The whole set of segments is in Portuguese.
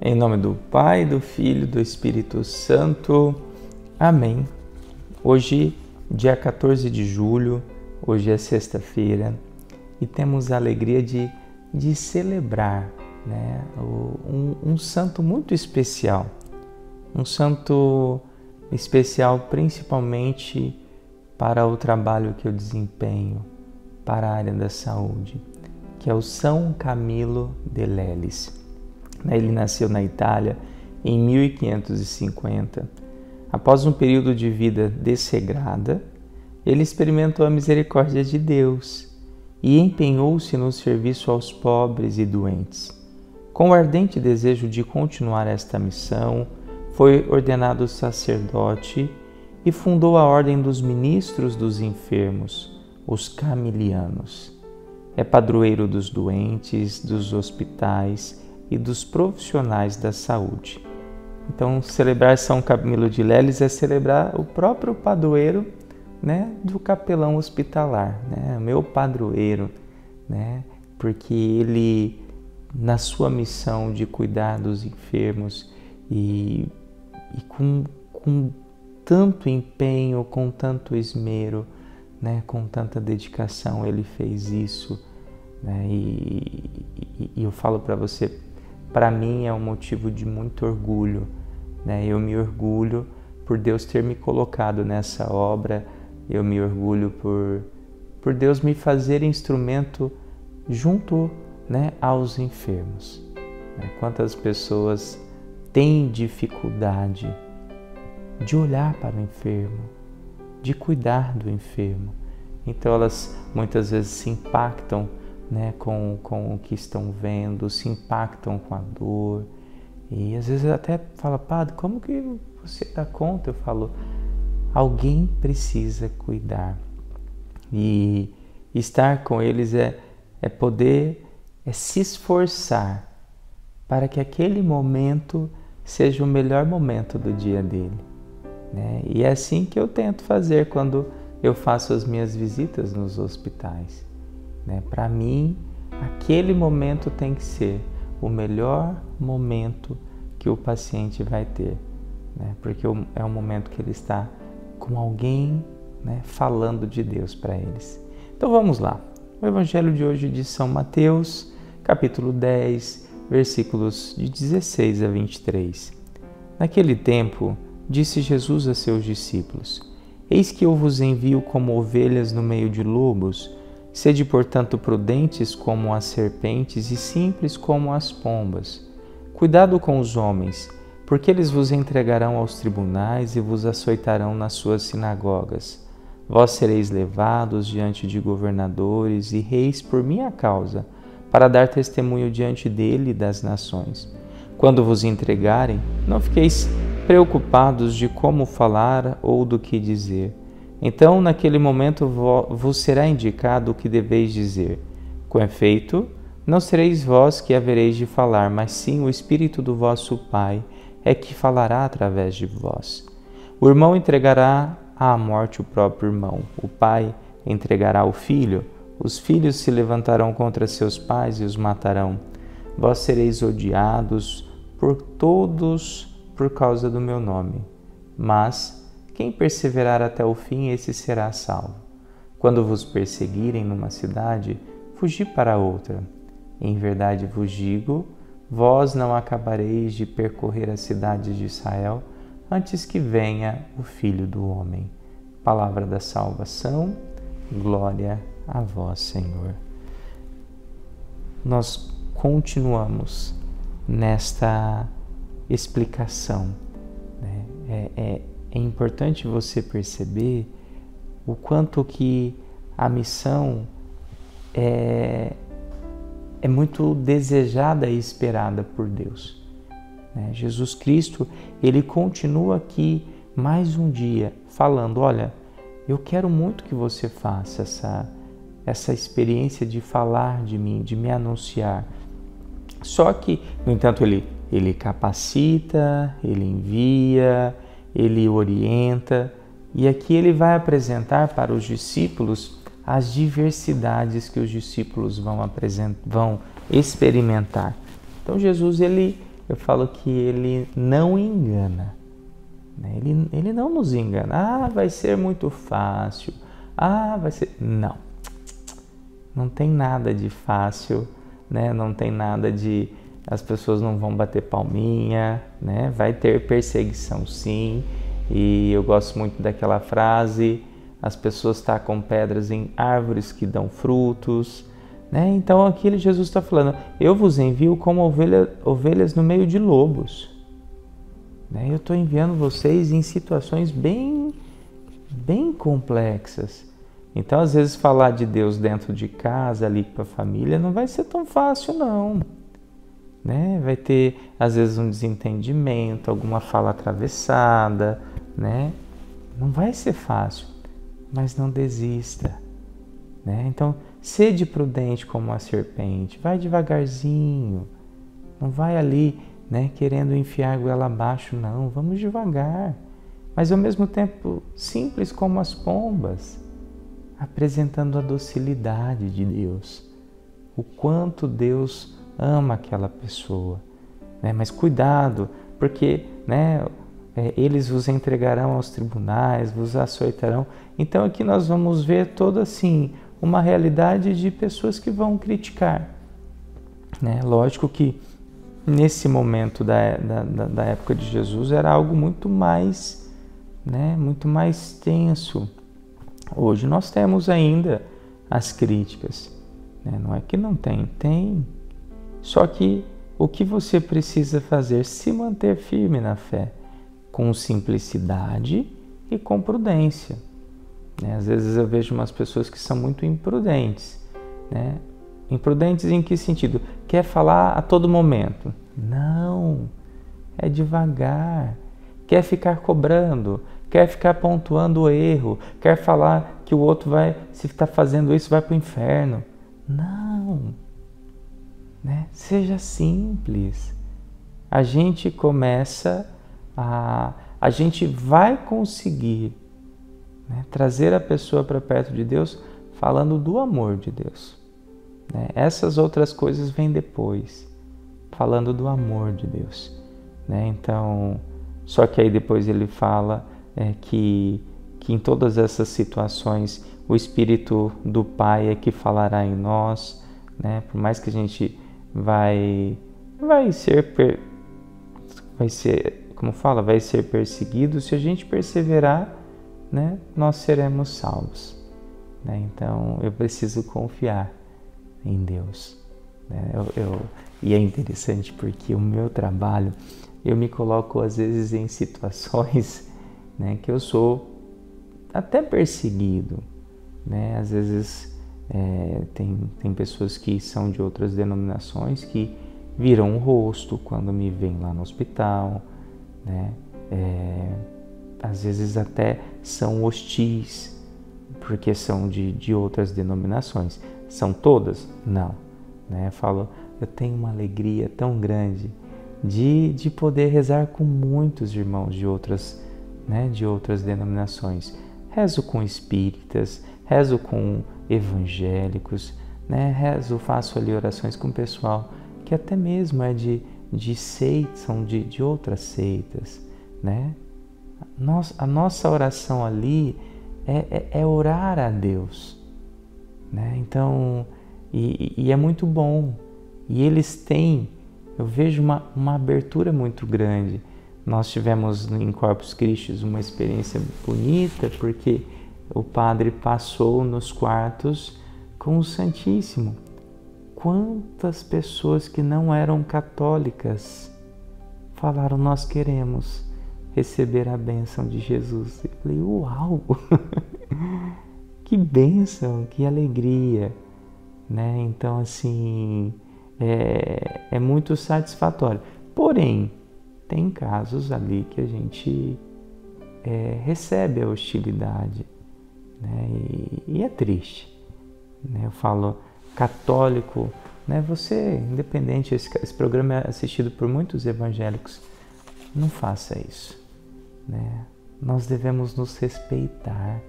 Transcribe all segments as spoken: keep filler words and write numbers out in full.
Em nome do Pai, do Filho e do Espírito Santo. Amém. Hoje, dia quatorze de julho, hoje é sexta-feira e temos a alegria de, de celebrar, né, um, um santo muito especial. Um santo especial principalmente para o trabalho que eu desempenho, para a área da saúde, que é o São Camilo de Leles. Ele nasceu na Itália em mil quinhentos e cinquenta. Após um período de vida desregrada, ele experimentou a misericórdia de Deus e empenhou-se no serviço aos pobres e doentes. Com o ardente desejo de continuar esta missão, foi ordenado sacerdote e fundou a Ordem dos Ministros dos Enfermos, os Camilianos. É padroeiro dos doentes, dos hospitais e dos profissionais da saúde. Então, celebrar São Camilo de Leles é celebrar o próprio padroeiro, né, do capelão hospitalar, né, meu padroeiro, né, porque ele, na sua missão de cuidar dos enfermos e, e com, com tanto empenho, com tanto esmero, né, com tanta dedicação, ele fez isso, né, e, e, e eu falo para você, para mim é um motivo de muito orgulho, né? Eu me orgulho por Deus ter me colocado nessa obra, eu me orgulho por, por Deus me fazer instrumento junto, né, aos enfermos. Né? Quantas pessoas têm dificuldade de olhar para o enfermo, de cuidar do enfermo, então elas muitas vezes se impactam, né, com, com o que estão vendo, se impactam com a dor e às vezes até fala, padre, como que você dá conta? Eu falo, alguém precisa cuidar e estar com eles é, é poder, é se esforçar para que aquele momento seja o melhor momento do dia dele, né? E é assim que eu tento fazer quando eu faço as minhas visitas nos hospitais. Né? Para mim, aquele momento tem que ser o melhor momento que o paciente vai ter, né? Porque é um momento que ele está com alguém, né, falando de Deus para eles. Então vamos lá. O Evangelho de hoje de São Mateus, capítulo dez, versículos de dezesseis a vinte e três. Naquele tempo, disse Jesus a seus discípulos: Eis que eu vos envio como ovelhas no meio de lobos. Sede, portanto, prudentes como as serpentes e simples como as pombas. Cuidado com os homens, porque eles vos entregarão aos tribunais e vos açoitarão nas suas sinagogas. Vós sereis levados diante de governadores e reis por minha causa, para dar testemunho diante dele e das nações. Quando vos entregarem, não fiqueis preocupados de como falar ou do que dizer. Então, naquele momento, vos será indicado o que deveis dizer. Com efeito, não sereis vós que havereis de falar, mas sim o Espírito do vosso Pai é que falará através de vós. O irmão entregará à morte o próprio irmão, o pai entregará o filho, os filhos se levantarão contra seus pais e os matarão. Vós sereis odiados por todos por causa do meu nome, mas quem perseverar até o fim, esse será salvo. Quando vos perseguirem numa cidade, fugi para outra. Em verdade vos digo, vós não acabareis de percorrer as cidades de Israel antes que venha o Filho do Homem. Palavra da salvação, glória a vós, Senhor. Nós continuamos nesta explicação, né? É, é, É importante você perceber o quanto que a missão é, é muito desejada e esperada por Deus. Né? Jesus Cristo, ele continua aqui mais um dia falando, olha, eu quero muito que você faça essa, essa experiência de falar de mim, de me anunciar. Só que, no entanto, ele, ele capacita, ele envia, ele orienta, e aqui ele vai apresentar para os discípulos as diversidades que os discípulos vão, apresentar, vão experimentar. Então Jesus ele, eu falo que ele não engana. Né? Ele, ele não nos engana. Ah, vai ser muito fácil. Ah, vai ser... Não. Não tem nada de fácil, né? Não tem nada de... As pessoas não vão bater palminha, né? Vai ter perseguição, sim. E eu gosto muito daquela frase: as pessoas tacam pedras em árvores que dão frutos, né? Então aqui Jesus está falando: eu vos envio como ovelha, ovelhas no meio de lobos. Né? Eu estou enviando vocês em situações bem, bem complexas. Então, às vezes, falar de Deus dentro de casa, ali para a família, não vai ser tão fácil, não. Né? Vai ter, às vezes, um desentendimento, alguma fala atravessada, né? Não vai ser fácil, mas não desista. Né? Então, sede prudente como a serpente, vai devagarzinho, não vai ali, né, querendo enfiar a goela abaixo, não, vamos devagar, mas ao mesmo tempo simples como as pombas, apresentando a docilidade de Deus, o quanto Deus ama aquela pessoa, né? Mas cuidado, porque, né, é, eles vos entregarão aos tribunais, vos açoitarão. Então aqui nós vamos ver toda assim uma realidade de pessoas que vão criticar, né? Lógico que nesse momento da, da, da época de Jesus era algo muito mais, né, muito mais tenso. Hoje nós temos ainda as críticas, né? Não é que não tem, tem. Só que o que você precisa fazer? Se manter firme na fé, com simplicidade e com prudência. Né? Às vezes eu vejo umas pessoas que são muito imprudentes, né? Imprudentes em que sentido? Quer falar a todo momento? Não, é devagar. Quer ficar cobrando, quer ficar pontuando o erro, quer falar que o outro vai, se está fazendo isso, vai para o inferno. Não, né? Seja simples. A gente começa a... A gente vai conseguir, né, trazer a pessoa para perto de Deus falando do amor de Deus. Né? Essas outras coisas vêm depois, falando do amor de Deus. Né? Então, só que aí depois ele fala é, que, que em todas essas situações o Espírito do Pai é que falará em nós. Né? Por mais que a gente vai, vai ser, per, vai ser, como fala, vai ser perseguido, se a gente perseverar, né, nós seremos salvos. Né? Então eu preciso confiar em Deus. Né? Eu, eu, e é interessante porque o meu trabalho, eu me coloco às vezes em situações, né, que eu sou até perseguido. Né? Às vezes é, tem, tem pessoas que são de outras denominações que viram o rosto quando me veem lá no hospital. Né? É, às vezes até são hostis, porque são de, de outras denominações. São todas? Não. Né? Eu falo, eu tenho uma alegria tão grande de, de poder rezar com muitos irmãos de outras, né, de outras denominações. Rezo com espíritas, rezo com evangélicos, né? Rezo, faço ali orações com o pessoal que até mesmo é de, de seitas, são de, de outras seitas. Né? Nossa, a nossa oração ali é, é, é orar a Deus. Né? Então, e, e é muito bom. E eles têm, eu vejo uma, uma abertura muito grande. Nós tivemos em Corpus Christi uma experiência bonita, porque o padre passou nos quartos com o Santíssimo. Quantas pessoas que não eram católicas falaram, nós queremos receber a bênção de Jesus. Eu falei, uau! Que bênção, que alegria! Né? Então, assim, é, é muito satisfatório. Porém, tem casos ali que a gente é, recebe a hostilidade, né? e, e é triste. Né? Eu falo, católico, né? Você, independente, esse, esse programa é assistido por muitos evangélicos, não faça isso. Né? Nós devemos nos respeitar,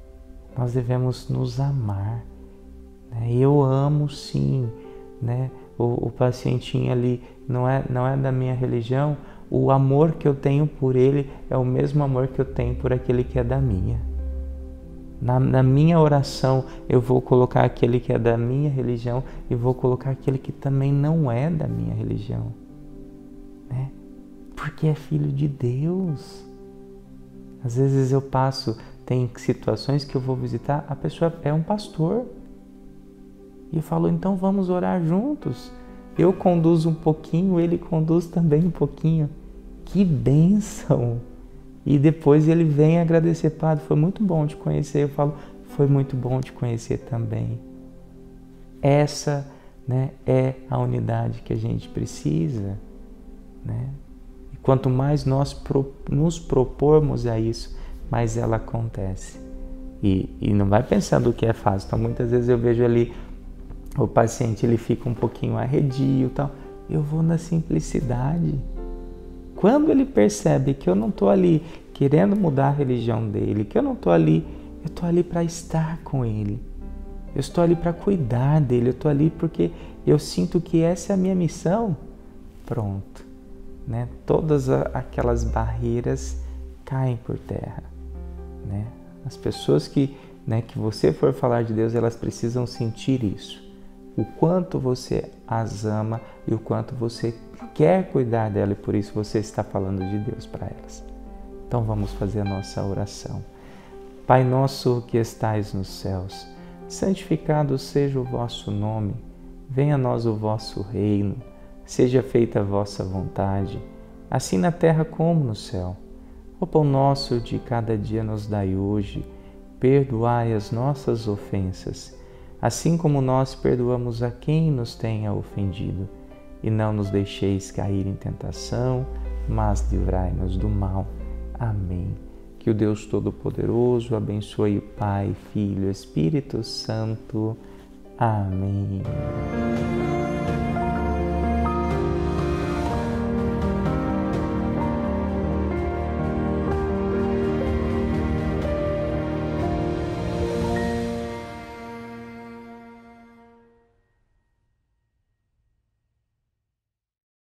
nós devemos nos amar. Né? Eu amo sim, né, o, o pacientinho ali não é, não é da minha religião, o amor que eu tenho por ele é o mesmo amor que eu tenho por aquele que é da minha. Na, na minha oração eu vou colocar aquele que é da minha religião e vou colocar aquele que também não é da minha religião, né? Porque é filho de Deus. Às vezes eu passo, tem situações que eu vou visitar, a pessoa é um pastor. E eu falo, então vamos orar juntos. Eu conduzo um pouquinho, ele conduz também um pouquinho. Que bênção! E depois ele vem agradecer, Padre, foi muito bom te conhecer. Eu falo, foi muito bom te conhecer também. Essa, né, é a unidade que a gente precisa, né? E quanto mais nós pro, nos propormos a isso, mais ela acontece. E, e não vai pensando que é fácil. Então muitas vezes eu vejo ali o paciente, ele fica um pouquinho arredio e tal. Eu vou na simplicidade. Quando ele percebe que eu não estou ali querendo mudar a religião dele, que eu não estou ali, eu estou ali para estar com ele. Eu estou ali para cuidar dele, eu estou ali porque eu sinto que essa é a minha missão. Pronto, né? Todas aquelas barreiras caem por terra, né? As pessoas que, né, que você for falar de Deus, elas precisam sentir isso. O quanto você as ama e o quanto você quer cuidar dela e por isso você está falando de Deus para elas. Então vamos fazer a nossa oração. Pai nosso que estais nos céus, santificado seja o vosso nome, venha a nós o vosso reino, seja feita a vossa vontade, assim na terra como no céu. O pão nosso de cada dia nos dai hoje, perdoai as nossas ofensas, assim como nós perdoamos a quem nos tenha ofendido. E não nos deixeis cair em tentação, mas livrai-nos do mal. Amém. Que o Deus Todo-Poderoso abençoe o Pai, Filho e Espírito Santo. Amém.